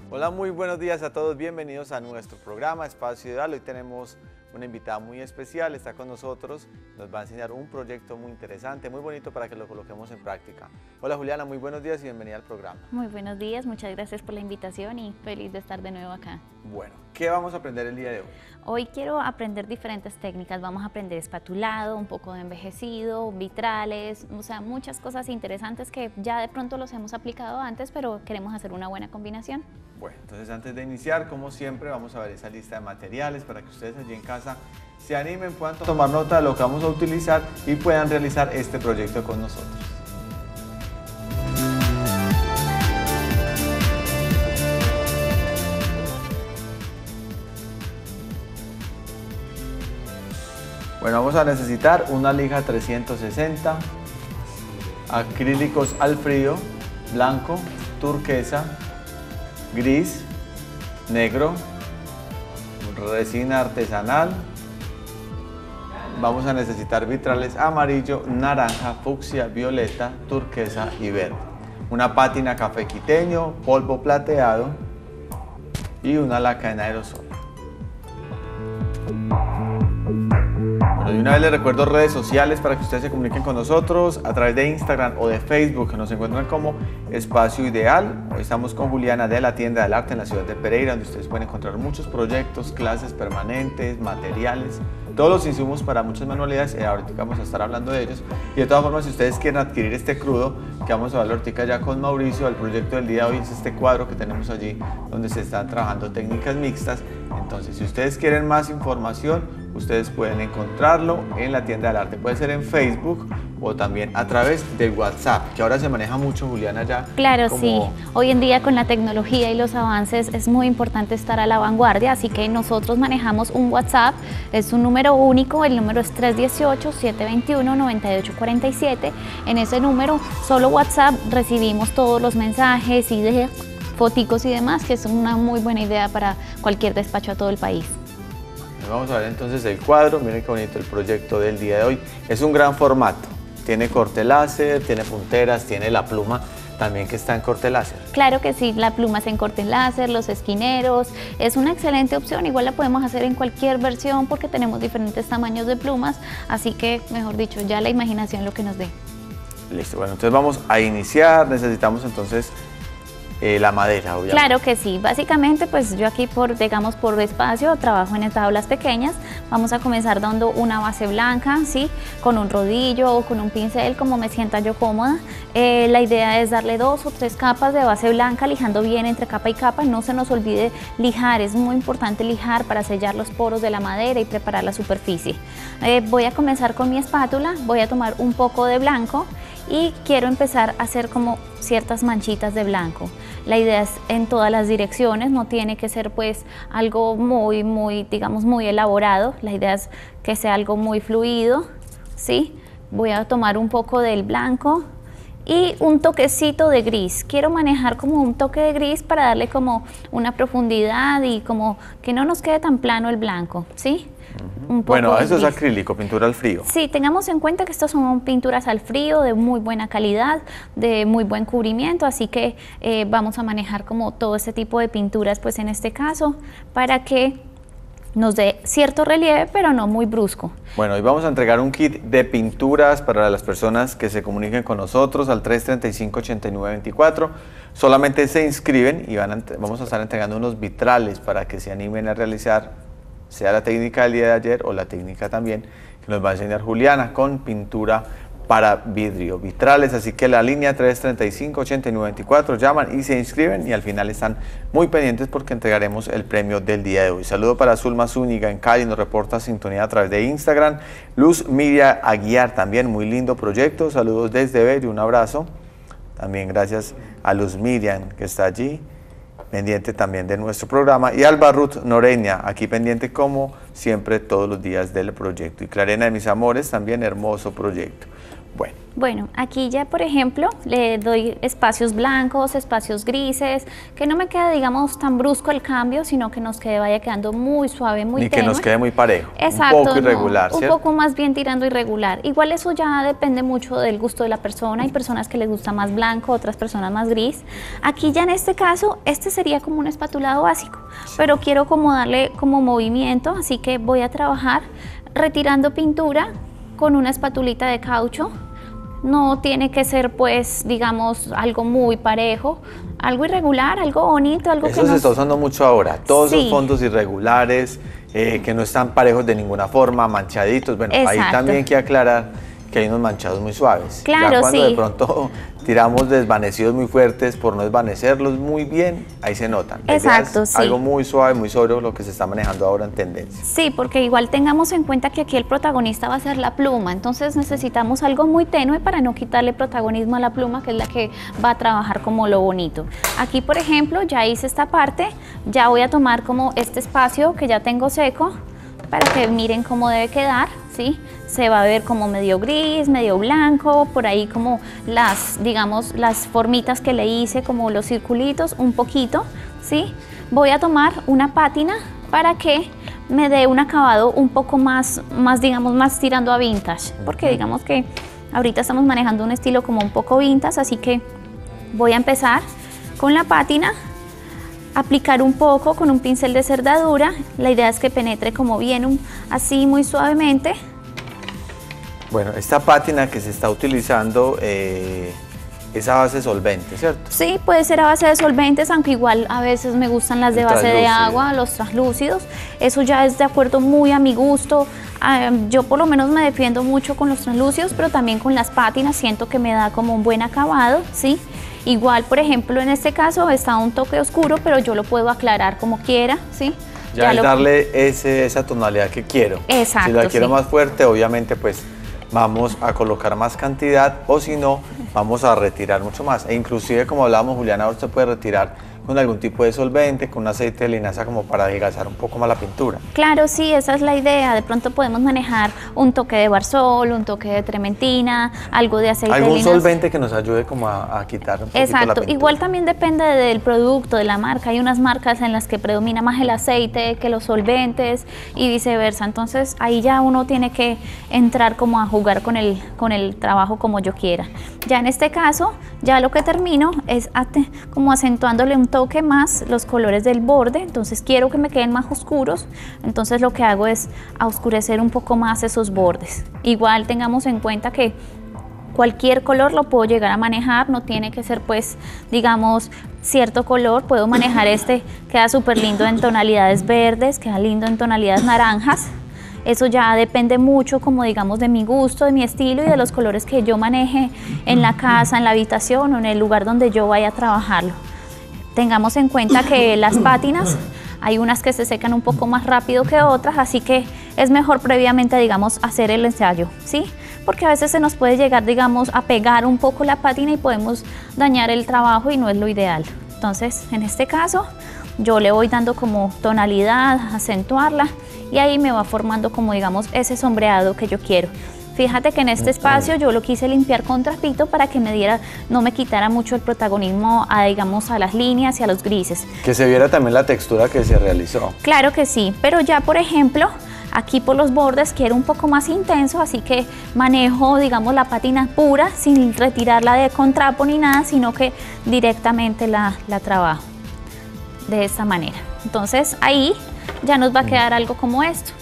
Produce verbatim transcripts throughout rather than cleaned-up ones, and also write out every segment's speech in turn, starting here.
Hola, muy buenos días a todos, bienvenidos a nuestro programa Espacio Ideal. Hoy tenemos una invitada muy especial, está con nosotros, nos va a enseñar un proyecto muy interesante, muy bonito para que lo coloquemos en práctica. Hola Juliana, muy buenos días y bienvenida al programa. Muy buenos días, muchas gracias por la invitación y feliz de estar de nuevo acá. Bueno, ¿qué vamos a aprender el día de hoy? Hoy quiero aprender diferentes técnicas, vamos a aprender espatulado, un poco de envejecido, vitrales, o sea, muchas cosas interesantes que ya de pronto los hemos aplicado antes, pero queremos hacer una buena combinación. Bueno, entonces antes de iniciar, como siempre, vamos a ver esa lista de materiales para que ustedes allí en casa se animen, puedan tomar nota de lo que vamos a utilizar y puedan realizar este proyecto con nosotros. Bueno, vamos a necesitar una lija trescientos sesenta, acrílicos al frío, blanco, turquesa, gris, negro, resina artesanal. Vamos a necesitar vitrales amarillo, naranja, fucsia, violeta, turquesa y verde. Una pátina café quiteño, polvo plateado y una laca en aerosol. Bueno, de una vez les recuerdo redes sociales para que ustedes se comuniquen con nosotros a través de Instagram o de Facebook, que nos encuentran como Espacio Ideal. Hoy estamos con Juliana de la Tienda del Arte en la ciudad de Pereira, donde ustedes pueden encontrar muchos proyectos, clases permanentes, materiales, todos los insumos para muchas manualidades. Eh, ahorita vamos a estar hablando de ellos. Y de todas formas, si ustedes quieren adquirir este crudo, que vamos a hablar ahorita ya con Mauricio, el proyecto del día de hoy es este cuadro que tenemos allí, donde se están trabajando técnicas mixtas. Entonces, si ustedes quieren más información, ustedes pueden encontrarlo en la Tienda del Arte. Puede ser en Facebook o también a través de WhatsApp, que ahora se maneja mucho, Juliana, ya. Claro, como... sí. Hoy en día con la tecnología y los avances es muy importante estar a la vanguardia, así que nosotros manejamos un WhatsApp, es un número único, el número es tres uno ocho, siete dos uno, nueve ocho cuatro siete. En ese número, solo WhatsApp, recibimos todos los mensajes, ideas, foticos y demás, que es una muy buena idea para cualquier despacho a todo el país. Vamos a ver entonces el cuadro. Miren qué bonito el proyecto del día de hoy. Es un gran formato, tiene corte láser, tiene punteras, tiene la pluma también que está en corte láser. Claro que sí, la pluma es en corte láser, los esquineros, es una excelente opción, igual la podemos hacer en cualquier versión porque tenemos diferentes tamaños de plumas, así que mejor dicho, ya la imaginación lo que nos dé. Listo, bueno, entonces vamos a iniciar. Necesitamos entonces Eh, la madera, obviamente. Claro que sí, básicamente pues yo aquí por, digamos, por espacio trabajo en tablas pequeñas. Vamos a comenzar dando una base blanca, ¿sí? Con un rodillo o con un pincel, como me sienta yo cómoda. Eh, la idea es darle dos o tres capas de base blanca, lijando bien entre capa y capa. No se nos olvide lijar, es muy importante lijar para sellar los poros de la madera y preparar la superficie. Eh, voy a comenzar con mi espátula, voy a tomar un poco de blanco y quiero empezar a hacer como ciertas manchitas de blanco. La idea es en todas las direcciones, no tiene que ser pues algo muy, muy, digamos, muy elaborado. La idea es que sea algo muy fluido, ¿sí? Voy a tomar un poco del blanco y un toquecito de gris. Quiero manejar como un toque de gris para darle como una profundidad y como que no nos quede tan plano el blanco, ¿sí? Un poco bueno, eso es acrílico, pintura al frío. Sí, tengamos en cuenta que estas son pinturas al frío de muy buena calidad, de muy buen cubrimiento, así que eh, vamos a manejar como todo este tipo de pinturas pues en este caso para que nos dé cierto relieve, pero no muy brusco. Bueno, hoy vamos a entregar un kit de pinturas para las personas que se comuniquen con nosotros al tres tres cinco, ocho nueve dos cuatro. Solamente se inscriben y van a, vamos a estar entregando unos vitrales para que se animen a realizar, sea la técnica del día de ayer o la técnica también que nos va a enseñar Juliana con pintura para vidrio, vitrales. Así que la línea tres tres cinco, ocho nueve dos cuatro, llaman y se inscriben y al final están muy pendientes porque entregaremos el premio del día de hoy. Saludo para Zulma Zúñiga en Cali, nos reporta sintonía a través de Instagram. Luz Miria Aguiar también, muy lindo proyecto. Saludos desde Bello, un abrazo. También gracias a Luz Miriam que está allí, pendiente también de nuestro programa, y Alba Ruth Noreña, aquí pendiente como siempre todos los días del proyecto. Y Clarena de mis amores, también hermoso proyecto. Bueno. Bueno, aquí ya, por ejemplo, le doy espacios blancos, espacios grises, que no me quede, digamos, tan brusco el cambio, sino que nos quede, vaya quedando muy suave, muy Ni tenue. que nos quede muy parejo. Exacto. Un poco irregular, no, ¿cierto? Un poco más bien tirando irregular. Igual eso ya depende mucho del gusto de la persona. Hay personas que les gusta más blanco, otras personas más gris. Aquí ya en este caso, este sería como un espatulado básico, sí. Pero quiero como darle como movimiento, así que voy a trabajar retirando pintura con una espatulita de caucho. No tiene que ser, pues, digamos, algo muy parejo, algo irregular, algo bonito, algo Eso que se nos... está usando mucho ahora, todos Sí. esos fondos irregulares, eh, que no están parejos de ninguna forma, manchaditos. Bueno, Exacto. ahí también hay que aclarar que hay unos manchados muy suaves. Claro, ya cuando sí. de pronto tiramos desvanecidos muy fuertes por no desvanecerlos muy bien, ahí se notan. La idea Exacto, es sí. algo muy suave, muy sobrio, lo que se está manejando ahora en tendencia. Sí, porque igual tengamos en cuenta que aquí el protagonista va a ser la pluma, entonces necesitamos algo muy tenue para no quitarle protagonismo a la pluma, que es la que va a trabajar como lo bonito. Aquí, por ejemplo, ya hice esta parte, ya voy a tomar como este espacio que ya tengo seco, para que miren cómo debe quedar, ¿sí? Se va a ver como medio gris, medio blanco, por ahí como las, digamos, las formitas que le hice, como los circulitos, un poquito, ¿sí? Voy a tomar una pátina para que me dé un acabado un poco más, más, digamos, más tirando a vintage, porque digamos que ahorita estamos manejando un estilo como un poco vintage, así que voy a empezar con la pátina, aplicar un poco con un pincel de cerdadura. La idea es que penetre como bien, un, así muy suavemente. Bueno, esta pátina que se está utilizando eh, es a base solvente, ¿cierto? Sí, puede ser a base de solventes, aunque igual a veces me gustan las de base de agua, los translúcidos. Eso ya es de acuerdo muy a mi gusto. Uh, yo por lo menos me defiendo mucho con los translúcidos, pero también con las pátinas siento que me da como un buen acabado, ¿sí? Igual, por ejemplo, en este caso está un toque oscuro, pero yo lo puedo aclarar como quiera, ¿sí? Ya, ya es lo... darle ese, esa tonalidad que quiero. Exacto, si la quiero sí. más fuerte, obviamente, pues vamos a colocar más cantidad, o si no, vamos a retirar mucho más. E inclusive, como hablábamos, Juliana, usted puede retirar con algún tipo de solvente, con un aceite de linaza como para adelgazar un poco más la pintura. Claro, sí, esa es la idea. De pronto podemos manejar un toque de barzol, un toque de trementina, algo de aceite algún de linaza. Algún solvente que nos ayude como a, a quitar un poquito Exacto. la pintura. Igual también depende del producto, de la marca. Hay unas marcas en las que predomina más el aceite que los solventes y viceversa. Entonces ahí ya uno tiene que entrar como a jugar con el, con el trabajo como yo quiera. Ya en este caso, ya lo que termino es como acentuándole un toque más los colores del borde. Entonces quiero que me queden más oscuros, entonces lo que hago es a oscurecer un poco más esos bordes. Igual tengamos en cuenta que cualquier color lo puedo llegar a manejar, no tiene que ser, pues, digamos, cierto color. Puedo manejar este, queda súper lindo en tonalidades verdes, queda lindo en tonalidades naranjas. Eso ya depende mucho, como digamos, de mi gusto, de mi estilo y de los colores que yo maneje en la casa, en la habitación o en el lugar donde yo vaya a trabajarlo. Tengamos en cuenta que las pátinas, hay unas que se secan un poco más rápido que otras, así que es mejor previamente, digamos, hacer el ensayo, ¿sí? Porque a veces se nos puede llegar, digamos, a pegar un poco la pátina y podemos dañar el trabajo y no es lo ideal. Entonces, en este caso, yo le voy dando como tonalidad, acentuarla, y ahí me va formando como, digamos, ese sombreado que yo quiero. Fíjate que en este espacio yo lo quise limpiar con trapito para que me diera, no me quitara mucho el protagonismo a, digamos, a las líneas y a los grises. Que se viera también la textura que se realizó. Claro que sí, pero ya, por ejemplo, aquí por los bordes quiero un poco más intenso, así que manejo, digamos, la pátina pura sin retirarla de contrapo ni nada, sino que directamente la, la trabajo de esta manera. Entonces ahí ya nos va a quedar algo como esto.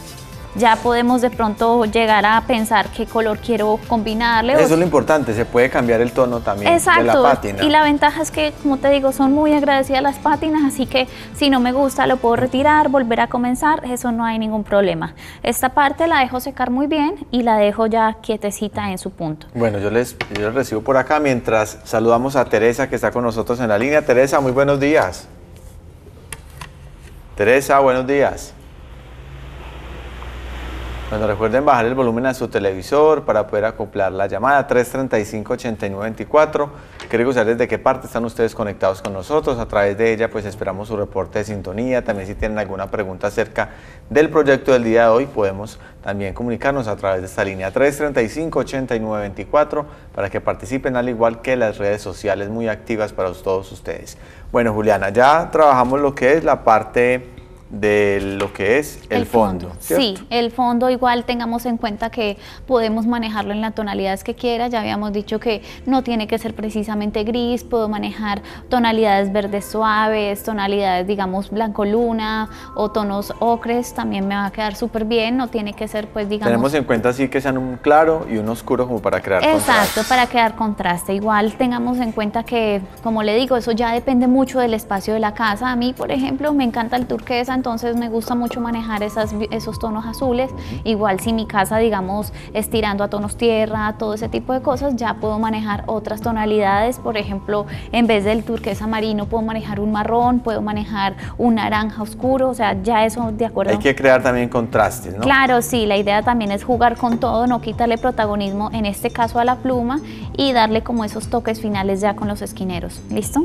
Ya podemos de pronto llegar a pensar qué color quiero combinarle. Eso es lo importante, se puede cambiar el tono también. Exacto, de la pátina. Y la ventaja es que, como te digo, son muy agradecidas las pátinas, así que si no me gusta lo puedo retirar, volver a comenzar, eso no hay ningún problema. Esta parte la dejo secar muy bien y la dejo ya quietecita en su punto. Bueno, yo les, yo les recibo por acá mientras saludamos a Teresa, que está con nosotros en la línea. Teresa, muy buenos días. Teresa, buenos días. Bueno, recuerden bajar el volumen a su televisor para poder acoplar la llamada tres treinta y cinco, ochenta y nueve veinticuatro. Queremos saber desde qué parte están ustedes conectados con nosotros. A través de ella pues esperamos su reporte de sintonía. También si tienen alguna pregunta acerca del proyecto del día de hoy, podemos también comunicarnos a través de esta línea tres treinta y cinco, ochenta y nueve veinticuatro para que participen, al igual que las redes sociales muy activas para todos ustedes. Bueno, Juliana, ya trabajamos lo que es la parte de lo que es el, el fondo, fondo sí, el fondo igual tengamos en cuenta que podemos manejarlo en las tonalidades que quiera. Ya habíamos dicho que no tiene que ser precisamente gris, puedo manejar tonalidades verdes suaves, tonalidades digamos blanco luna o tonos ocres, también me va a quedar súper bien, no tiene que ser pues digamos... Tenemos en cuenta así que sean un claro y un oscuro como para crear exacto, contraste. Para crear contraste. Igual tengamos en cuenta que, como le digo, eso ya depende mucho del espacio de la casa. A mí, por ejemplo, me encanta el turquesa, entonces me gusta mucho manejar esas, esos tonos azules. Igual si mi casa, digamos, es tirando a tonos tierra, todo ese tipo de cosas, ya puedo manejar otras tonalidades. Por ejemplo, en vez del turquesa marino puedo manejar un marrón, puedo manejar un naranja oscuro, o sea, ya eso de acuerdo. Hay que crear también contrastes, ¿no? Claro, sí, la idea también es jugar con todo, no quitarle protagonismo, en este caso a la pluma, y darle como esos toques finales ya con los esquineros. ¿Listo?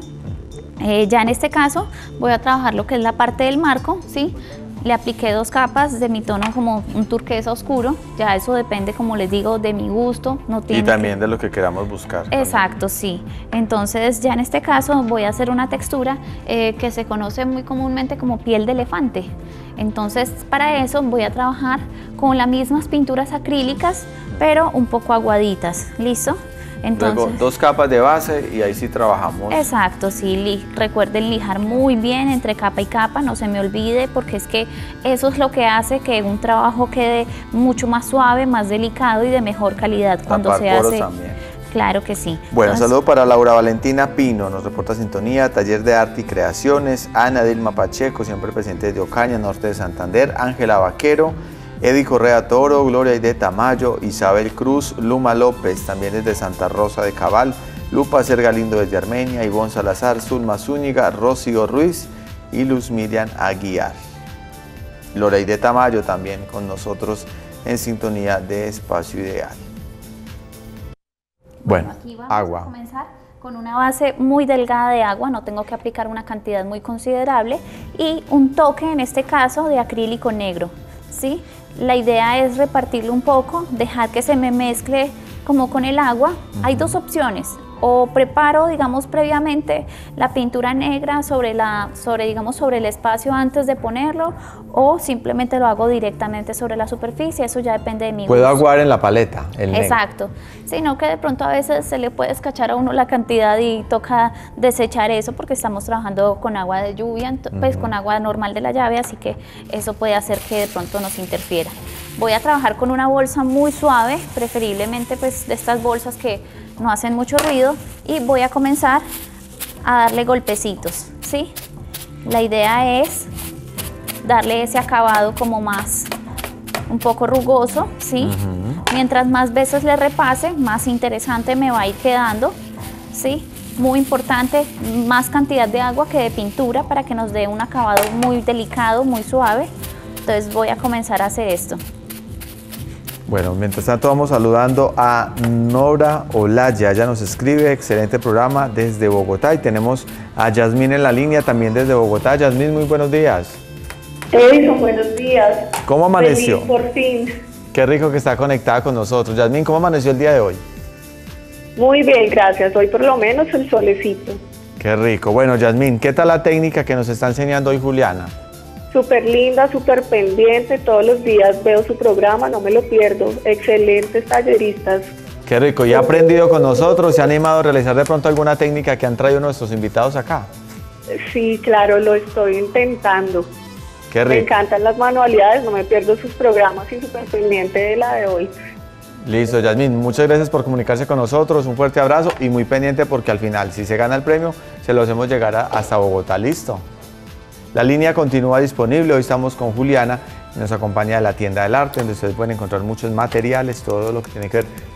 Eh, ya en este caso voy a trabajar lo que es la parte del marco, ¿sí? Le apliqué dos capas de mi tono como un turquesa oscuro, ya eso depende, como les digo, de mi gusto. No tiene y también que... de lo que queramos buscar. Exacto, también. Sí. Entonces ya en este caso voy a hacer una textura eh, que se conoce muy comúnmente como piel de elefante. Entonces para eso voy a trabajar con las mismas pinturas acrílicas, pero un poco aguaditas, ¿listo? Entonces, luego dos capas de base y ahí sí trabajamos. Exacto, sí, li, recuerden lijar muy bien entre capa y capa, no se me olvide, porque es que eso es lo que hace que un trabajo quede mucho más suave, más delicado y de mejor calidad cuando Tapar se poros hace. También. Claro que sí. Bueno, Entonces, saludo para Laura Valentina Pino, nos reporta sintonía, Taller de Arte y Creaciones, Ana Dilma Pacheco, siempre presente desde Ocaña, norte de Santander, Ángela Vaquero, Eddie Correa Toro, Gloria de Tamayo, Isabel Cruz, Luma López, también desde Santa Rosa de Cabal, Lupa Sergalindo desde Armenia, Ivonne Salazar, Zulma Zúñiga, Rocío Ruiz y Luz Miriam Aguiar. Loreide Tamayo también con nosotros en sintonía de Espacio Ideal. Bueno, bueno aquí vamos agua. A comenzar con una base muy delgada de agua, no tengo que aplicar una cantidad muy considerable, y un toque, en este caso, de acrílico negro, ¿sí? La idea es repartirlo un poco, dejar que se me mezcle como con el agua. Uh-huh. Hay dos opciones, o preparo, digamos, previamente la pintura negra sobre, la, sobre, digamos, sobre el espacio antes de ponerlo, o simplemente lo hago directamente sobre la superficie, eso ya depende de mi Puedo gusto. aguar en la paleta, el Exacto, sino que de pronto a veces se le puede escachar a uno la cantidad y toca desechar eso porque estamos trabajando con agua de lluvia, pues uh-huh. con agua normal de la llave, así que eso puede hacer que de pronto nos interfiera. Voy a trabajar con una bolsa muy suave, preferiblemente pues de estas bolsas que no hacen mucho ruido, y voy a comenzar a darle golpecitos, ¿sí? La idea es darle ese acabado como más, un poco rugoso, ¿sí? Uh-huh. Mientras más veces le repase, más interesante me va a ir quedando, ¿sí? Muy importante, más cantidad de agua que de pintura para que nos dé un acabado muy delicado, muy suave. Entonces voy a comenzar a hacer esto. Bueno, mientras tanto vamos saludando a Nora Olaya, ella nos escribe, excelente programa desde Bogotá, y tenemos a Yasmín en la línea también desde Bogotá. Yasmín, muy buenos días. Edison, buenos días. ¿Cómo amaneció? Feliz, por fin. Qué rico que está conectada con nosotros. Yasmín, ¿cómo amaneció el día de hoy? Muy bien, gracias. Hoy por lo menos el solecito. Qué rico. Bueno, Yasmín, ¿qué tal la técnica que nos está enseñando hoy Juliana? Súper linda, súper pendiente, todos los días veo su programa, no me lo pierdo. Excelentes talleristas. Qué rico, ¿y ha aprendido con nosotros? ¿Se ha animado a realizar de pronto alguna técnica que han traído nuestros invitados acá? Sí, claro, lo estoy intentando. Qué rico. Me encantan las manualidades, no me pierdo sus programas y súper pendiente de la de hoy. Listo, Yasmín, muchas gracias por comunicarse con nosotros, un fuerte abrazo y muy pendiente porque al final, si se gana el premio, se lo hacemos llegar a, hasta Bogotá. Listo. La línea continúa disponible, hoy estamos con Juliana, nos acompaña de la tienda del arte, donde ustedes pueden encontrar muchos materiales, todo lo que tiene que ver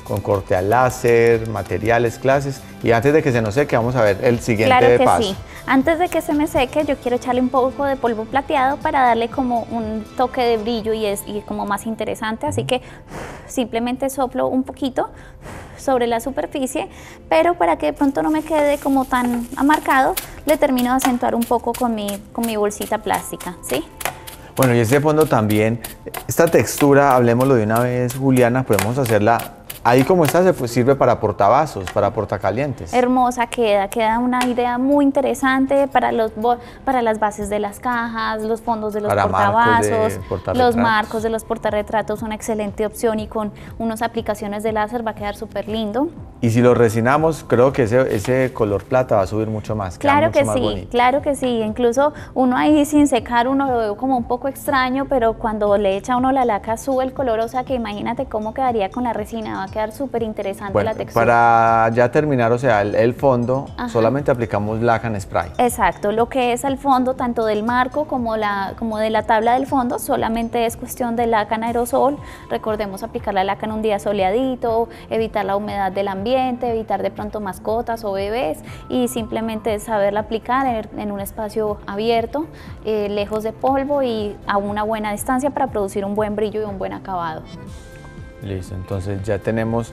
con corte al láser, materiales, clases. Y antes de que se nos seque, vamos a ver el siguiente claro que paso. Sí. Antes de que se me seque, yo quiero echarle un poco de polvo plateado para darle como un toque de brillo y es y como más interesante. Así que simplemente soplo un poquito sobre la superficie, pero para que de pronto no me quede como tan amarcado, le termino de acentuar un poco con mi, con mi bolsita plástica, ¿sí? Bueno, y ese fondo también, esta textura, hablemoslo de una vez, Juliana, podemos hacerla ahí como está, se pues, sirve para portavasos, para portacalientes. Hermosa queda, queda una idea muy interesante para, los, para las bases de las cajas, los fondos de los para portavasos, marcos de los marcos de los portarretratos, una excelente opción y con unas aplicaciones de láser va a quedar súper lindo. Y si lo resinamos, creo que ese, ese color plata va a subir mucho más. Claro mucho que más sí, bonito. claro que sí, incluso uno ahí sin secar uno lo veo como un poco extraño, pero cuando le echa uno la laca sube el color, o sea que imagínate cómo quedaría con la resina, va a quedar súper interesante bueno, la textura. Para ya terminar, o sea, el, el fondo, Ajá. solamente aplicamos laca en spray. Exacto, lo que es el fondo, tanto del marco como, la, como de la tabla del fondo, solamente es cuestión de laca en aerosol. Recordemos aplicar la laca en un día soleadito, evitar la humedad del ambiente, evitar de pronto mascotas o bebés y simplemente saberla aplicar en, en un espacio abierto, eh, lejos de polvo y a una buena distancia para producir un buen brillo y un buen acabado. Listo, entonces ya tenemos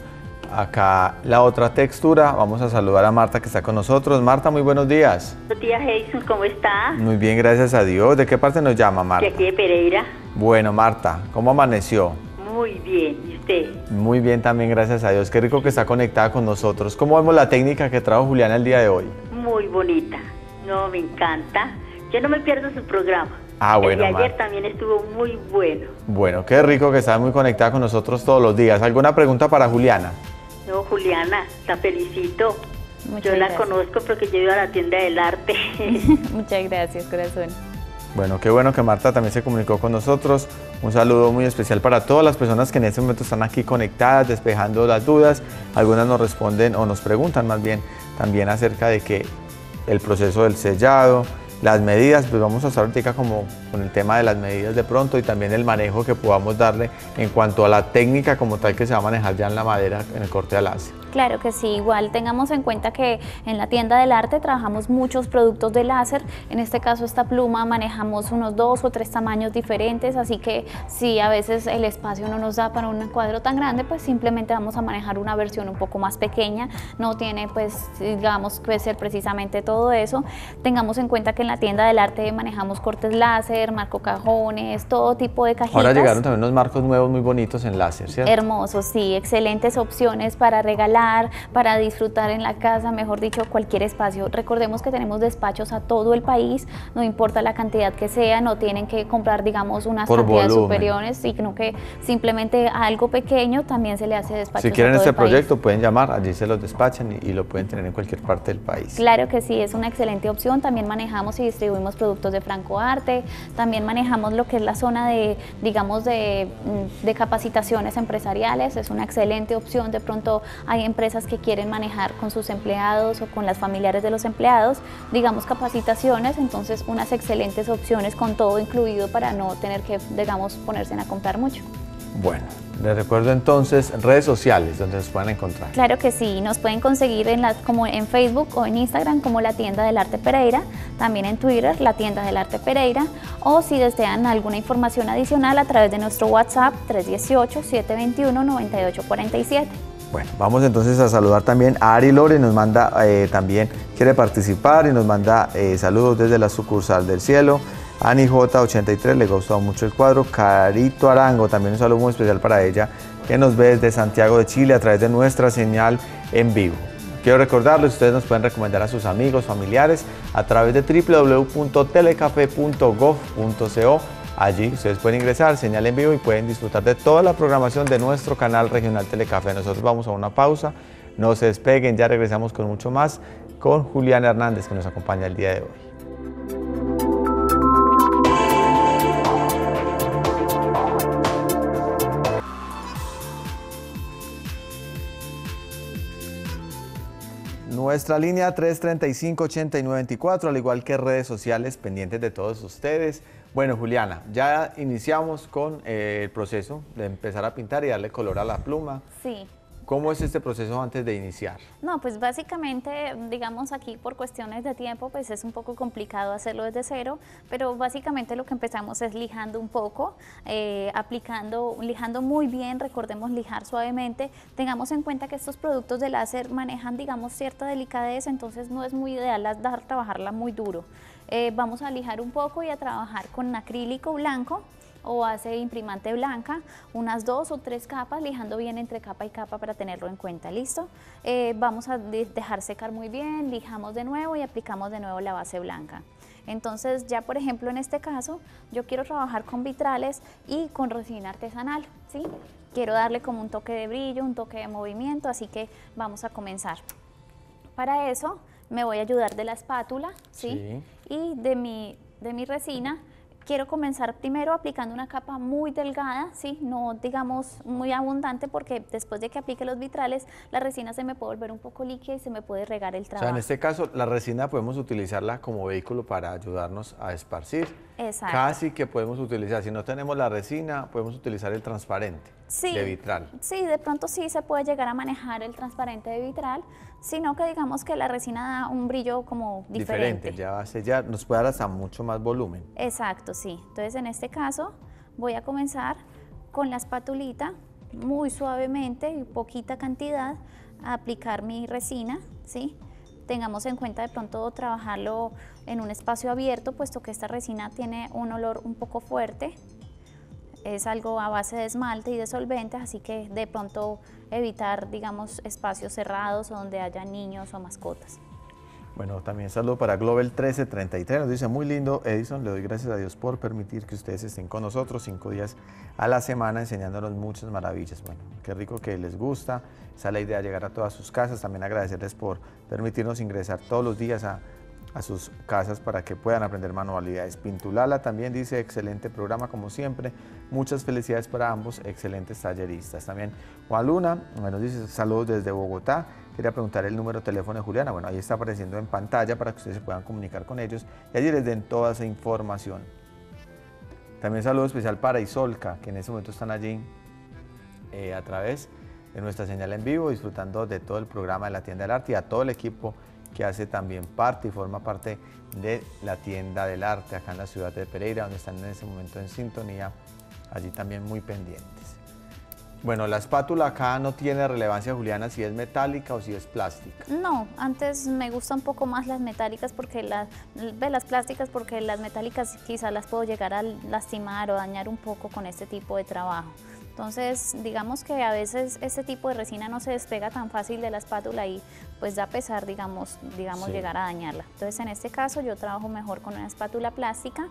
acá la otra textura. Vamos a saludar a Marta que está con nosotros. Marta, muy buenos días. Buenos días, Jason, ¿cómo está? Muy bien, gracias a Dios. ¿De qué parte nos llama, Marta? De aquí de Pereira. Bueno, Marta, ¿cómo amaneció? Muy bien, ¿y usted? Muy bien también, gracias a Dios. Qué rico que está conectada con nosotros. ¿Cómo vemos la técnica que trajo Juliana el día de hoy? Muy bonita, no, me encanta. Yo no me pierdo su programa. Ah, bueno, el de ayer Marta. también estuvo muy bueno. Bueno, qué rico que está muy conectada con nosotros todos los días. ¿Alguna pregunta para Juliana? No, Juliana, la felicito. Muchas yo la gracias. conozco porque yo he ido a la tienda del arte. Muchas gracias, corazón. Bueno, qué bueno que Marta también se comunicó con nosotros. Un saludo muy especial para todas las personas que en este momento están aquí conectadas, despejando las dudas. Algunas nos responden o nos preguntan más bien también acerca de que el proceso del sellado, las medidas, pues vamos a estar ahorita como con el tema de las medidas de pronto y también el manejo que podamos darle en cuanto a la técnica como tal que se va a manejar ya en la madera en el corte al láser. Claro que sí, igual tengamos en cuenta que en la tienda del arte trabajamos muchos productos de láser, en este caso esta pluma manejamos unos dos o tres tamaños diferentes, así que si a veces el espacio no nos da para un cuadro tan grande, pues simplemente vamos a manejar una versión un poco más pequeña, no tiene pues digamos que ser precisamente todo eso. Tengamos en cuenta que en la tienda del arte manejamos cortes láser, marco cajones, todo tipo de cajitas. Ahora llegaron también unos marcos nuevos muy bonitos en láser, ¿cierto? Hermosos, sí, excelentes opciones para regalar, para disfrutar en la casa, mejor dicho, cualquier espacio. Recordemos que tenemos despachos a todo el país, no importa la cantidad que sea, no tienen que comprar, digamos, unas Por cantidades volumen. superiores, sino que simplemente a algo pequeño también se le hace despacho. Si quieren este proyecto pueden llamar, allí se los despachan y, y lo pueden tener en cualquier parte del país. Claro que sí, es una excelente opción. También manejamos y distribuimos productos de Franco Arte, también manejamos lo que es la zona de, digamos, de, de capacitaciones empresariales, es una excelente opción. De pronto hay empresas que quieren manejar con sus empleados o con las familiares de los empleados, digamos, capacitaciones, entonces unas excelentes opciones con todo incluido para no tener que, digamos, ponerse a comprar mucho. Bueno, les recuerdo entonces redes sociales donde nos pueden encontrar. Claro que sí, nos pueden conseguir en la, como en Facebook o en Instagram como La Tienda del Arte Pereira, también en Twitter La Tienda del Arte Pereira, o si desean alguna información adicional a través de nuestro WhatsApp tres uno ocho, siete dos uno, nueve ocho cuatro siete. Bueno, vamos entonces a saludar también a Ari Lore, nos manda eh, también, quiere participar y nos manda eh, saludos desde la sucursal del cielo. Ani J ochenta y tres, le gustó mucho el cuadro. Carito Arango, también un saludo muy especial para ella, que nos ve desde Santiago de Chile a través de nuestra señal en vivo. Quiero recordarles, ustedes nos pueden recomendar a sus amigos, familiares, a través de w w w punto telecafe punto gov punto co. Allí ustedes pueden ingresar, señal en vivo y pueden disfrutar de toda la programación de nuestro canal regional Telecafé. Nosotros vamos a una pausa, no se despeguen, ya regresamos con mucho más con Juliana Hernández que nos acompaña el día de hoy. Nuestra línea tres treinta y cinco, ochenta y nueve veinticuatro, al igual que redes sociales pendientes de todos ustedes. Bueno, Juliana, ya iniciamos con eh, el proceso de empezar a pintar y darle color a la pluma. Sí. ¿Cómo es este proceso antes de iniciar? No, pues básicamente, digamos aquí por cuestiones de tiempo, pues es un poco complicado hacerlo desde cero, pero básicamente lo que empezamos es lijando un poco, eh, aplicando, lijando muy bien, recordemos lijar suavemente. Tengamos en cuenta que estos productos de láser manejan, digamos, cierta delicadez, entonces no es muy ideal dar, trabajarla muy duro. Eh, vamos a lijar un poco y a trabajar con acrílico blanco o base imprimante blanca, unas dos o tres capas, lijando bien entre capa y capa para tenerlo en cuenta, ¿listo? Eh, vamos a de dejar secar muy bien, lijamos de nuevo y aplicamos de nuevo la base blanca. Entonces ya por ejemplo en este caso yo quiero trabajar con vitrales y con resina artesanal, ¿sí? Quiero darle como un toque de brillo, un toque de movimiento, así que vamos a comenzar. Para eso me voy a ayudar de la espátula, ¿sí? Sí. Y de mi, de mi resina. Quiero comenzar primero aplicando una capa muy delgada, ¿sí? No digamos muy abundante, porque después de que aplique los vitrales, la resina se me puede volver un poco líquida y se me puede regar el trabajo. O sea, en este caso, la resina podemos utilizarla como vehículo para ayudarnos a esparcir. Exacto. Casi que podemos utilizar, si no tenemos la resina, podemos utilizar el transparente sí, de vitral. Sí, de pronto sí se puede llegar a manejar el transparente de vitral, sino que digamos que la resina da un brillo como diferente. Diferente, ya va a sellar, nos puede dar hasta mucho más volumen. Exacto, sí. Entonces en este caso voy a comenzar con la espatulita, muy suavemente y poquita cantidad, a aplicar mi resina, ¿sí? Tengamos en cuenta de pronto trabajarlo en un espacio abierto, puesto que esta resina tiene un olor un poco fuerte. Es algo a base de esmalte y de solventes, así que de pronto evitar, digamos, espacios cerrados o donde haya niños o mascotas. Bueno, también saludo para Global trece treinta y tres, nos dice muy lindo Edison, le doy gracias a Dios por permitir que ustedes estén con nosotros cinco días a la semana enseñándonos muchas maravillas. Bueno, qué rico que les gusta, esa es la idea, llegar a todas sus casas, también agradecerles por permitirnos ingresar todos los días a, a sus casas para que puedan aprender manualidades. Pintulala también dice, excelente programa como siempre, muchas felicidades para ambos, excelentes talleristas. También Juan Luna nos dice saludos desde Bogotá. Quería preguntar el número de teléfono de Juliana. Bueno, ahí está apareciendo en pantalla para que ustedes se puedan comunicar con ellos y allí les den toda esa información. También saludo especial para Isolca, que en este momento están allí eh, a través de nuestra señal en vivo, disfrutando de todo el programa de la Tienda del Arte, y a todo el equipo que hace también parte y forma parte de la Tienda del Arte acá en la ciudad de Pereira, donde están en ese momento en sintonía, allí también muy pendientes. Bueno, la espátula acá no tiene relevancia, Juliana, si es metálica o si es plástica. No, antes me gustan un poco más las metálicas, porque las, ve las plásticas, porque las metálicas quizás las puedo llegar a lastimar o dañar un poco con este tipo de trabajo. Entonces, digamos que a veces este tipo de resina no se despega tan fácil de la espátula y pues da pesar, digamos, digamos sí. llegar a dañarla. Entonces, en este caso yo trabajo mejor con una espátula plástica.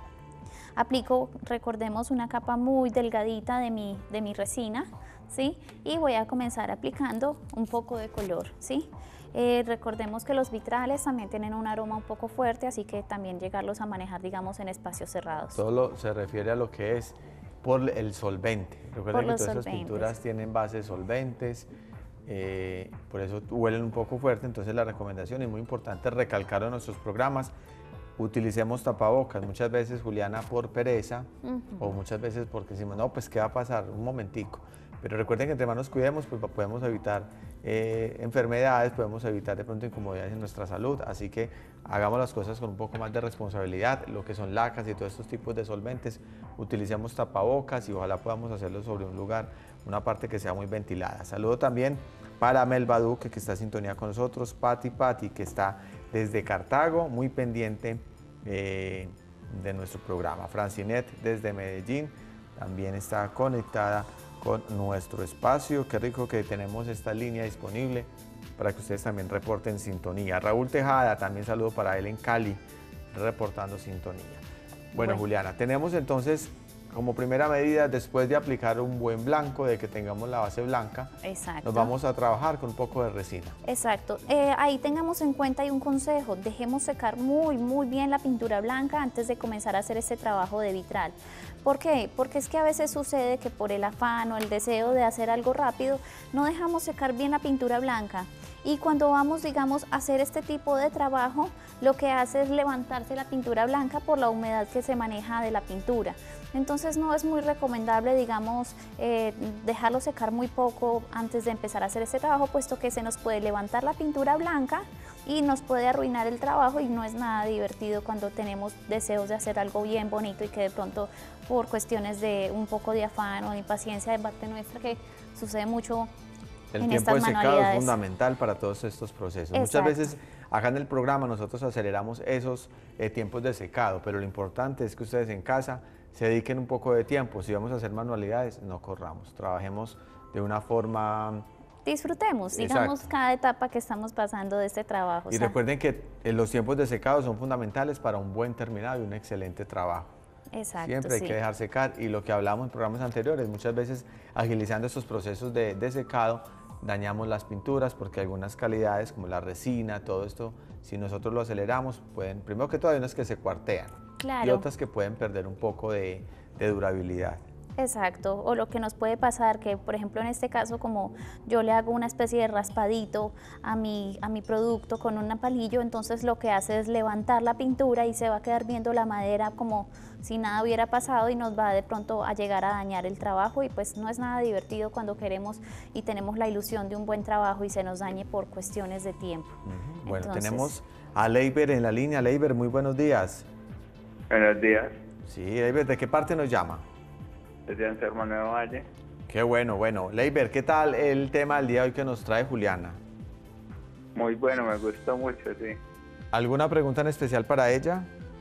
Aplico, recordemos, una capa muy delgadita de mi, de mi resina, ¿sí? Y voy a comenzar aplicando un poco de color, ¿sí? Eh, recordemos que los vitrales también tienen un aroma un poco fuerte, así que también llegarlos a manejar, digamos, en espacios cerrados. Todo se refiere a lo que es por el solvente. Recuerden que todas esas pinturas tienen bases solventes, eh, por eso huelen un poco fuerte, entonces la recomendación es muy importante recalcar en nuestros programas. Utilicemos tapabocas, muchas veces, Juliana, por pereza, uh-huh. o muchas veces porque decimos, no, pues ¿qué va a pasar? Un momentico. Pero recuerden que entre más nos cuidemos, pues podemos evitar eh, enfermedades, podemos evitar de pronto incomodidades en nuestra salud, así que hagamos las cosas con un poco más de responsabilidad, lo que son lacas y todos estos tipos de solventes, utilicemos tapabocas y ojalá podamos hacerlo sobre un lugar, una parte que sea muy ventilada. Saludo también para Melba Duque, que está en sintonía con nosotros, Pati Pati, que está desde Cartago, muy pendiente eh, de nuestro programa. Francinet desde Medellín también está conectada con nuestro espacio. Qué rico que tenemos esta línea disponible para que ustedes también reporten sintonía. Raúl Tejada, también saludo para él en Cali, reportando sintonía. Bueno, bueno, Juliana, tenemos entonces como primera medida, después de aplicar un buen blanco, de que tengamos la base blanca, exacto, nos vamos a trabajar con un poco de resina. Exacto. Eh, ahí tengamos en cuenta y un consejo, dejemos secar muy, muy bien la pintura blanca antes de comenzar a hacer este trabajo de vitral. ¿Por qué? Porque es que a veces sucede que por el afán o el deseo de hacer algo rápido, no dejamos secar bien la pintura blanca. y cuando vamos, digamos, a hacer este tipo de trabajo, lo que hace es levantarse la pintura blanca por la humedad que se maneja de la pintura. Entonces no es muy recomendable, digamos, eh, dejarlo secar muy poco antes de empezar a hacer este trabajo, puesto que se nos puede levantar la pintura blanca y nos puede arruinar el trabajo y no es nada divertido cuando tenemos deseos de hacer algo bien bonito y que de pronto por cuestiones de un poco de afán o de impaciencia de parte nuestra, que sucede mucho. El tiempo de secado es fundamental para todos estos procesos. Exacto. Muchas veces acá en el programa nosotros aceleramos esos eh, tiempos de secado, pero lo importante es que ustedes en casa se dediquen un poco de tiempo. Si vamos a hacer manualidades, no corramos, trabajemos de una forma... Disfrutemos, digamos, exacto, cada etapa que estamos pasando de este trabajo. Y o sea, recuerden que eh, los tiempos de secado son fundamentales para un buen terminado y un excelente trabajo. Exacto, Siempre hay sí. que dejar secar, y lo que hablamos en programas anteriores, muchas veces agilizando estos procesos de, de secado, dañamos las pinturas porque algunas calidades como la resina, todo esto, si nosotros lo aceleramos, pueden, primero que todo hay unas que se cuartean, claro, y otras que pueden perder un poco de, de durabilidad. Exacto, o lo que nos puede pasar que, por ejemplo, en este caso, como yo le hago una especie de raspadito a mi, a mi producto con un palillo, entonces lo que hace es levantar la pintura y se va a quedar viendo la madera como si nada hubiera pasado y nos va de pronto a llegar a dañar el trabajo, y pues no es nada divertido cuando queremos y tenemos la ilusión de un buen trabajo y se nos dañe por cuestiones de tiempo. Uh-huh. Bueno, entonces, tenemos a Leiber en la línea. Leiber, muy buenos días. Buenos días. Sí, Leiber, ¿de qué parte nos llama? Desde Anselmo Nuevo Valle. Qué bueno, bueno. Leiber, ¿qué tal el tema del día de hoy que nos trae Juliana? Muy bueno, me gustó mucho, sí. ¿Alguna pregunta en especial para ella?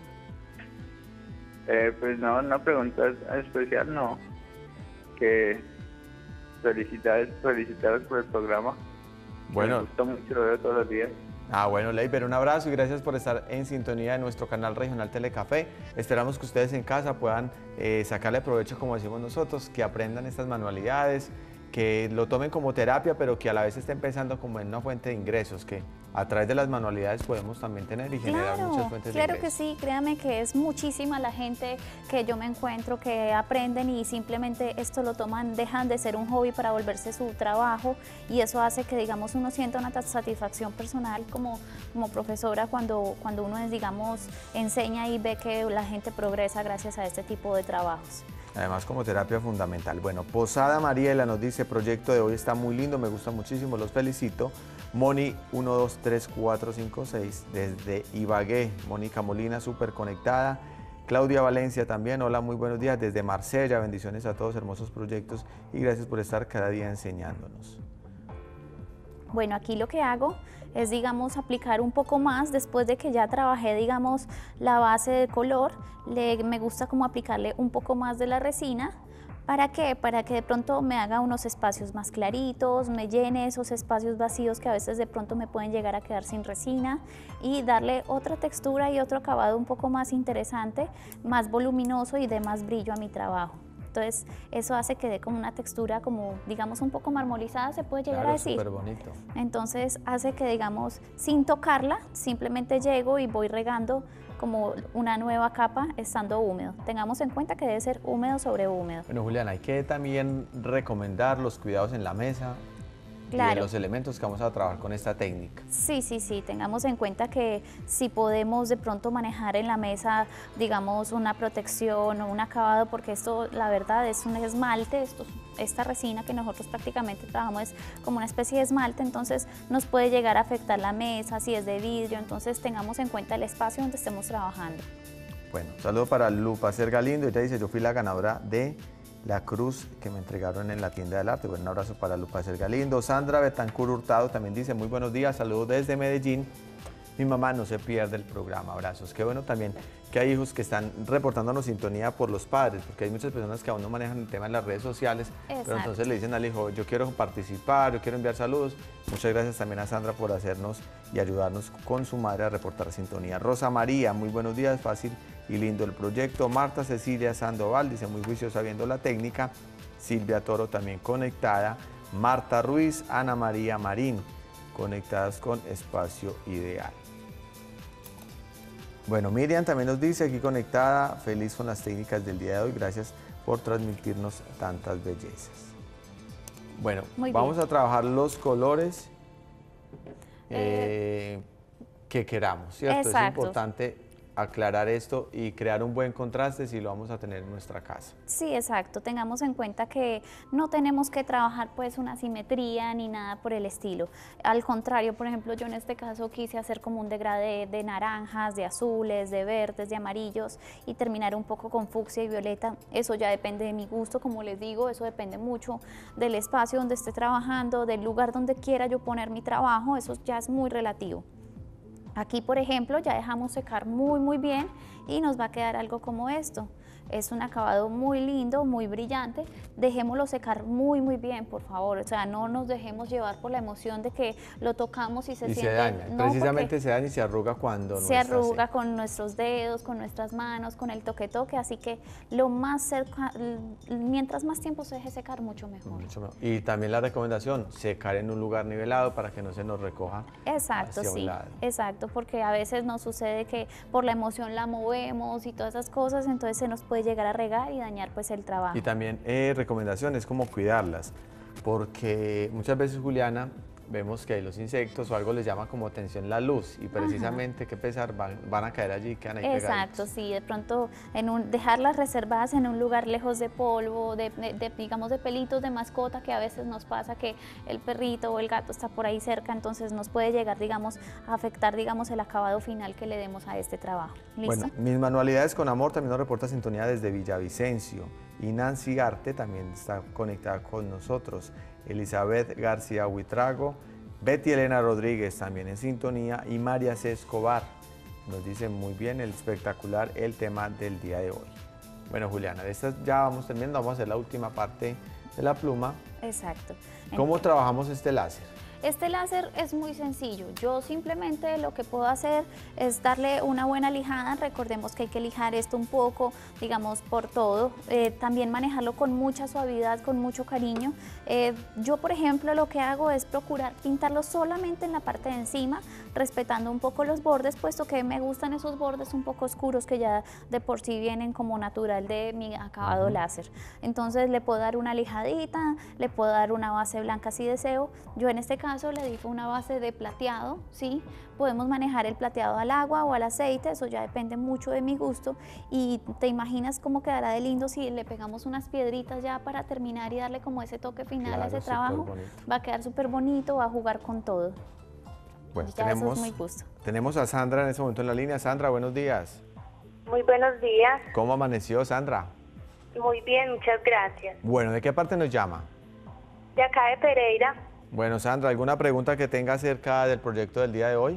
Eh, pues no, una pregunta especial no. Que felicidades, felicidades por el programa. Bueno. Me gustó mucho, lo veo todos los días. Ah, bueno, Leiber, un abrazo y gracias por estar en sintonía de nuestro canal regional Telecafé. Esperamos que ustedes en casa puedan eh, sacarle provecho, como decimos nosotros, que aprendan estas manualidades, que lo tomen como terapia, pero que a la vez estén pensando como en una fuente de ingresos, que a través de las manualidades podemos también tener y generar claro, muchas fuentes claro de ingresos. Claro que sí, créame que es muchísima la gente que yo me encuentro que aprenden y simplemente esto lo toman, dejan de ser un hobby para volverse su trabajo, y eso hace que, digamos, uno sienta una satisfacción personal como, como profesora cuando, cuando uno, digamos, enseña y ve que la gente progresa gracias a este tipo de trabajos. Además, como terapia fundamental. Bueno, Posada Mariela nos dice, proyecto de hoy está muy lindo, me gusta muchísimo, los felicito. Moni uno dos tres cuatro cinco seis desde Ibagué. Mónica Molina, súper conectada. Claudia Valencia también, hola, muy buenos días desde Marsella. Bendiciones a todos, hermosos proyectos y gracias por estar cada día enseñándonos. Bueno, aquí lo que hago es, digamos, aplicar un poco más después de que ya trabajé, digamos, la base de color. Le, me gusta como aplicarle un poco más de la resina. ¿Para qué? Para que de pronto me haga unos espacios más claritos, me llene esos espacios vacíos que a veces de pronto me pueden llegar a quedar sin resina, y darle otra textura y otro acabado un poco más interesante, más voluminoso y de más brillo a mi trabajo. Entonces eso hace que dé como una textura como, digamos, un poco marmolizada, se puede llegar claro, a decir. Súper bonito. Entonces hace que, digamos, sin tocarla, simplemente llego y voy regando como una nueva capa estando húmedo. Tengamos en cuenta que debe ser húmedo sobre húmedo. Bueno, Juliana, hay que también recomendar los cuidados en la mesa. Claro. Y de los elementos que vamos a trabajar con esta técnica. Sí, sí, sí, tengamos en cuenta que si podemos de pronto manejar en la mesa, digamos, una protección o un acabado, porque esto, la verdad, es un esmalte, esto, esta resina que nosotros prácticamente trabajamos es como una especie de esmalte, entonces nos puede llegar a afectar la mesa, si es de vidrio, entonces tengamos en cuenta el espacio donde estemos trabajando. Bueno, un saludo para Lupa Sergalindo, ella dice, yo fui la ganadora de la cruz que me entregaron en la tienda del arte. Bueno, un abrazo para Lupa Sergalindo. Sandra Betancur Hurtado también dice, muy buenos días, saludos desde Medellín. Mi mamá no se pierde el programa, abrazos. Qué bueno también que hay hijos que están reportándonos sintonía por los padres, porque hay muchas personas que aún no manejan el tema de las redes sociales. Exacto. Pero entonces le dicen al hijo, yo quiero participar, yo quiero enviar saludos. Muchas gracias también a Sandra por hacernos y ayudarnos con su madre a reportar sintonía. Rosa María, muy buenos días, fácil y lindo el proyecto. Marta Cecilia Sandoval dice, muy juiciosa viendo la técnica. Silvia Toro también conectada. Marta Ruiz, Ana María Marín, conectadas con Espacio Ideal. Bueno, Miriam también nos dice, aquí conectada, feliz con las técnicas del día de hoy, gracias por transmitirnos tantas bellezas. Bueno, Muy vamos bien. a trabajar los colores eh, que queramos, ¿cierto? Exacto. Es importante aclarar esto y crear un buen contraste si lo vamos a tener en nuestra casa. Sí, exacto. Tengamos en cuenta que no tenemos que trabajar pues una simetría ni nada por el estilo. Al contrario, por ejemplo, yo en este caso quise hacer como un degradé de naranjas, de azules, de verdes, de amarillos y terminar un poco con fucsia y violeta. Eso ya depende de mi gusto, como les digo, eso depende mucho del espacio donde esté trabajando, del lugar donde quiera yo poner mi trabajo, eso ya es muy relativo. Aquí, por ejemplo, ya dejamos secar muy muy bien y nos va a quedar algo como esto. Es un acabado muy lindo, muy brillante. Dejémoslo secar muy muy bien, por favor. O sea, no nos dejemos llevar por la emoción de que lo tocamos y se y siente... se daña, no, precisamente se daña y se arruga cuando no se está arruga así. con nuestros dedos, con nuestras manos, con el toque-toque, así que lo más cerca, mientras más tiempo se deje secar, mucho mejor. Mucho mejor. Y también la recomendación, secar en un lugar nivelado para que no se nos recoja Exacto, hacia un sí, lado. exacto, porque a veces nos sucede que por la emoción la movemos y todas esas cosas, entonces se nos puede llegar a regar y dañar pues el trabajo. Y también eh, recomendación es como cuidarlas, porque muchas veces, Juliana, vemos que hay los insectos o algo les llama como atención la luz y precisamente, qué pesar, van, van a caer allí y quedan ahí Exacto, pegaditos. sí, de pronto en un, dejarlas reservadas en un lugar lejos de polvo, de, de, de, digamos de pelitos de mascota, que a veces nos pasa que el perrito o el gato está por ahí cerca, entonces nos puede llegar, digamos, a afectar, digamos, el acabado final que le demos a este trabajo. ¿Listo? Bueno, mis manualidades con amor también nos reporta sintonía desde Villavicencio y Nancy Garte también está conectada con nosotros. Elizabeth García Huitrago, Betty Elena Rodríguez también en sintonía y María C. Escobar nos dice muy bien, el espectacular el tema del día de hoy. Bueno, Juliana, de estas ya vamos terminando, vamos a hacer la última parte de la pluma. Exacto. ¿Cómo trabajamos este láser? Este láser es muy sencillo, yo simplemente lo que puedo hacer es darle una buena lijada, recordemos que hay que lijar esto un poco, digamos por todo, eh, también manejarlo con mucha suavidad, con mucho cariño. Eh, yo por ejemplo lo que hago es procurar pintarlo solamente en la parte de encima, respetando un poco los bordes, puesto que me gustan esos bordes un poco oscuros que ya de por sí vienen como natural de mi acabado uh-huh. láser. Entonces le puedo dar una lijadita, le puedo dar una base blanca si deseo, yo en este caso le di una base de plateado, ¿sí? Podemos manejar el plateado al agua o al aceite, eso ya depende mucho de mi gusto y te imaginas cómo quedará de lindo si le pegamos unas piedritas ya para terminar y darle como ese toque final claro, a ese trabajo, va a quedar súper bonito, va a jugar con todo. Bueno, ya tenemos, eso es muy gusto. Tenemos a Sandra en este momento en la línea. Sandra, buenos días. Muy buenos días. ¿Cómo amaneció, Sandra? Muy bien, muchas gracias. Bueno, ¿de qué parte nos llama? De acá de Pereira. Bueno, Sandra, ¿alguna pregunta que tenga acerca del proyecto del día de hoy?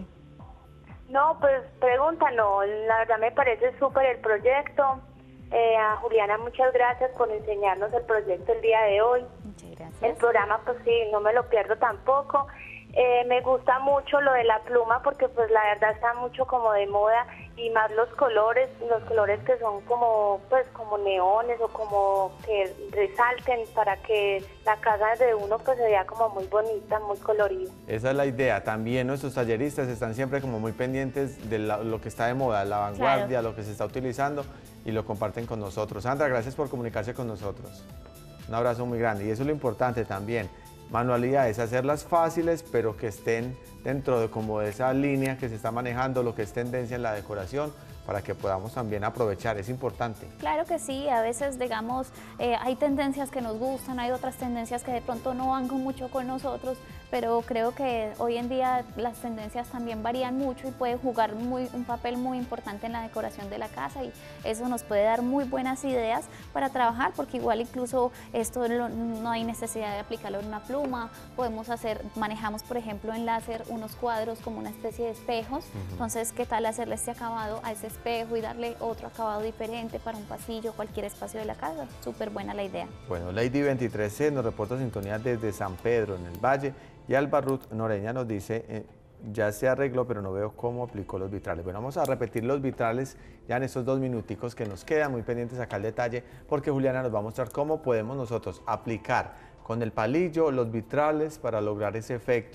No, pues pregunta no, la verdad me parece súper el proyecto. Eh, a Juliana, muchas gracias por enseñarnos el proyecto el día de hoy. Muchas gracias. El programa, pues sí, no me lo pierdo tampoco. Eh, me gusta mucho lo de la pluma porque pues la verdad está mucho como de moda y más los colores, los colores que son como pues como neones o como que resalten para que la casa de uno pues se vea como muy bonita, muy colorida. Esa es la idea, también nuestros talleristas están siempre como muy pendientes de la, lo que está de moda, la vanguardia, claro. Lo que se está utilizando y lo comparten con nosotros. Sandra, gracias por comunicarse con nosotros. Un abrazo muy grande y eso es lo importante también. Manualidades, hacerlas fáciles, pero que estén dentro de como de esa línea que se está manejando, lo que es tendencia en la decoración, para que podamos también aprovechar, es importante. Claro que sí, a veces digamos, eh, hay tendencias que nos gustan, hay otras tendencias que de pronto no van con mucho con nosotros, pero creo que hoy en día las tendencias también varían mucho y pueden jugar muy, un papel muy importante en la decoración de la casa y eso nos puede dar muy buenas ideas para trabajar, porque igual incluso esto no, no hay necesidad de aplicarlo en una pluma, podemos hacer, manejamos por ejemplo en láser unos cuadros como una especie de espejos, uh-huh. Entonces qué tal hacerle este acabado a ese espejo y darle otro acabado diferente para un pasillo, cualquier espacio de la casa, súper buena la idea. Bueno, Lady veintitrés C nos reporta sintonía desde San Pedro en el Valle y Alba Ruth Noreña nos dice, eh, ya se arregló pero no veo cómo aplicó los vitrales. Bueno, vamos a repetir los vitrales ya en estos dos minuticos que nos quedan, muy pendientes acá el detalle, porque Juliana nos va a mostrar cómo podemos nosotros aplicar con el palillo los vitrales para lograr ese efecto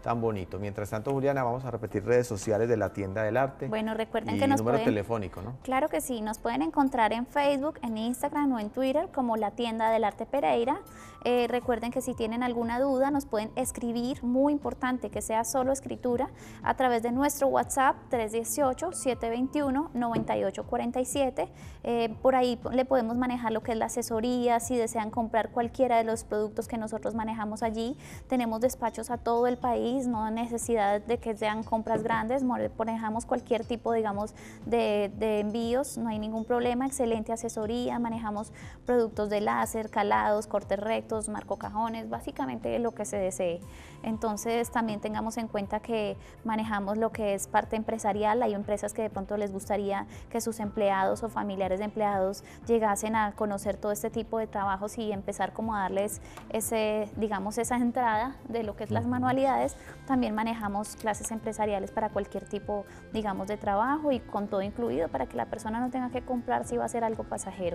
tan bonito. Mientras tanto, Juliana, vamos a repetir redes sociales de la tienda del arte. Bueno, recuerden y que nos número pueden, telefónico, ¿no? Claro que sí, nos pueden encontrar en Facebook, en Instagram o en Twitter como la tienda del arte Pereira. Eh, recuerden que si tienen alguna duda nos pueden escribir, muy importante que sea solo escritura, a través de nuestro WhatsApp tres uno ocho, siete dos uno, nueve ocho cuatro siete. Eh, por ahí le podemos manejar lo que es la asesoría, si desean comprar cualquiera de los productos que nosotros manejamos allí. Tenemos despachos a todo el país, no hay necesidad de que sean compras grandes, manejamos cualquier tipo, digamos, de, de envíos, no hay ningún problema, excelente asesoría, manejamos productos de láser, calados, cortes rectos, marco cajones, básicamente lo que se desee. Entonces también tengamos en cuenta que manejamos lo que es parte empresarial, hay empresas que de pronto les gustaría que sus empleados o familiares de empleados llegasen a conocer todo este tipo de trabajos y empezar como a darles ese, digamos, esa entrada de lo que es las manualidades. También manejamos clases empresariales para cualquier tipo, digamos, de trabajo y con todo incluido para que la persona no tenga que comprar si va a ser algo pasajero.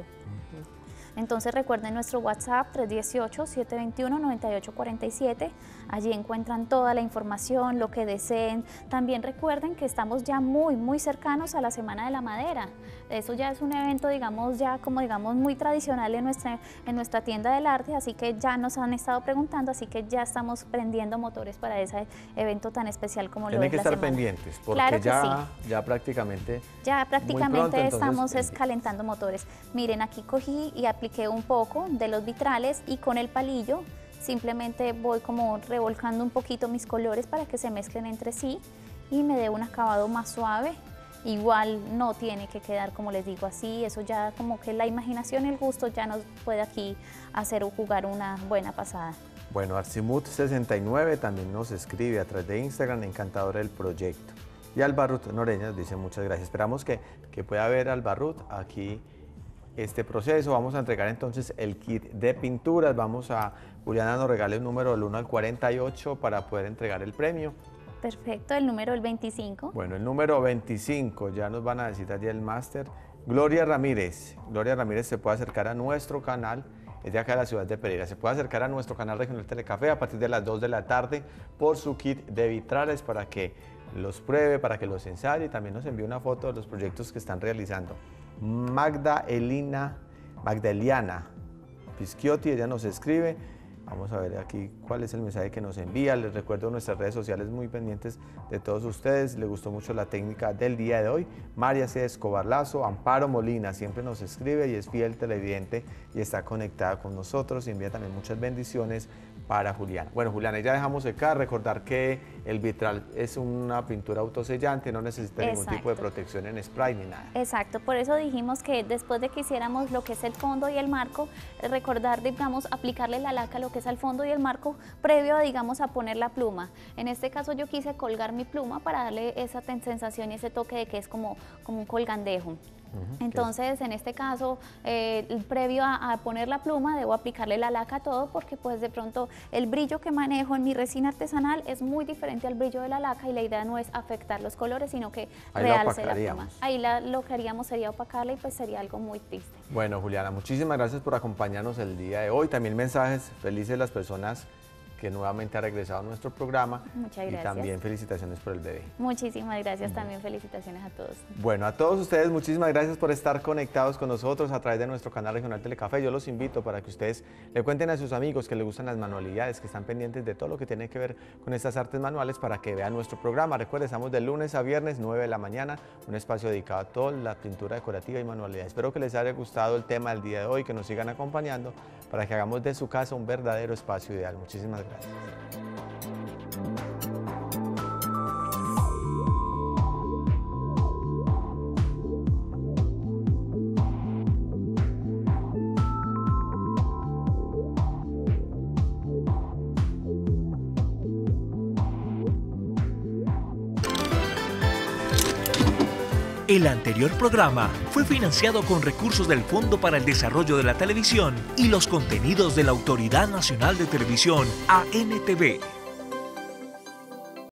Entonces recuerden nuestro WhatsApp tres uno ocho, siete dos uno, nueve ocho cuatro siete, allí encuentran toda la información, lo que deseen. También recuerden que estamos ya muy muy cercanos a la Semana de la Madera. Eso ya es un evento, digamos, ya como digamos muy tradicional en nuestra, en nuestra tienda del arte, así que ya nos han estado preguntando, así que ya estamos prendiendo motores para ese evento tan especial como Tienen lo es que la estar semana. pendientes, porque Claro que ya, sí. ya prácticamente Ya prácticamente pronto, entonces, estamos pendientes. calentando motores. Miren, aquí cogí y apliqué un poco de los vitrales y con el palillo simplemente voy como revolcando un poquito mis colores para que se mezclen entre sí y me dé un acabado más suave. Igual no tiene que quedar, como les digo, así, eso ya como que la imaginación y el gusto ya nos puede aquí hacer jugar una buena pasada. Bueno, Arcimut sesenta y nueve también nos escribe a través de Instagram, encantadora del proyecto. Y Albarrut Noreña nos dice muchas gracias. Esperamos que, que pueda ver Albarrut aquí este proceso. Vamos a entregar entonces el kit de pinturas. Vamos a, Juliana nos regale un número del uno al cuarenta y ocho para poder entregar el premio. Perfecto, el número el veinticinco. Bueno, el número veinticinco, ya nos van a decir allí el máster. Gloria Ramírez. Gloria Ramírez se puede acercar a nuestro canal, es de acá de la ciudad de Pereira. Se puede acercar a nuestro canal regional Telecafé a partir de las dos de la tarde por su kit de vitrales para que los pruebe, para que los ensaye y también nos envíe una foto de los proyectos que están realizando. Magda Elina, Magda Eliana Pisciotti, ella nos escribe. Vamos a ver aquí cuál es el mensaje que nos envía. Les recuerdo nuestras redes sociales muy pendientes de todos ustedes. Les gustó mucho la técnica del día de hoy. María C. Escobar Lazo, Amparo Molina siempre nos escribe y es fiel televidente y está conectada con nosotros y envía también muchas bendiciones para Juliana. Bueno, Juliana, ya dejamos acá. Recordar que el vitral es una pintura autosellante, no necesita ningún Exacto. tipo de protección en spray ni nada. Exacto, por eso dijimos que después de que hiciéramos lo que es el fondo y el marco, recordar, digamos, aplicarle la laca a lo que es al fondo y el marco previo, digamos, a poner la pluma. En este caso yo quise colgar mi pluma para darle esa sensación y ese toque de que es como, como un colgandejo. Uh-huh. Entonces, en este caso, eh, previo a, a poner la pluma, debo aplicarle la laca a todo porque pues de pronto el brillo que manejo en mi resina artesanal es muy diferente al brillo de la laca y la idea no es afectar los colores, sino que Ahí realce la pluma. Ahí la, lo que haríamos sería opacarla y pues sería algo muy triste. Bueno, Juliana, muchísimas gracias por acompañarnos el día de hoy. También mensajes felices las personas que nuevamente ha regresado a nuestro programa. Muchas gracias. Y también felicitaciones por el bebé. Muchísimas gracias, también felicitaciones a todos. Bueno, a todos ustedes muchísimas gracias por estar conectados con nosotros a través de nuestro canal regional Telecafé. Yo los invito para que ustedes le cuenten a sus amigos que les gustan las manualidades, que están pendientes de todo lo que tiene que ver con estas artes manuales para que vean nuestro programa. Recuerden, estamos de lunes a viernes, nueve de la mañana, un espacio dedicado a toda la pintura decorativa y manualidades. Espero que les haya gustado el tema del día de hoy, que nos sigan acompañando para que hagamos de su casa un verdadero espacio ideal. Muchísimas gracias. El anterior programa fue financiado con recursos del Fondo para el Desarrollo de la Televisión y los contenidos de la Autoridad Nacional de Televisión, A N T V.